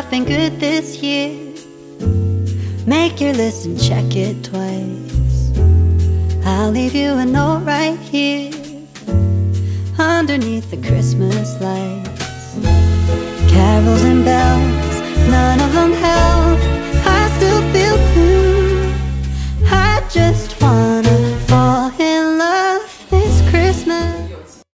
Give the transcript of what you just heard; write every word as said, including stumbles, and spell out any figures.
I've been good this year. Make your list and check it twice. I'll leave you a note right here underneath the Christmas lights. Carols and bells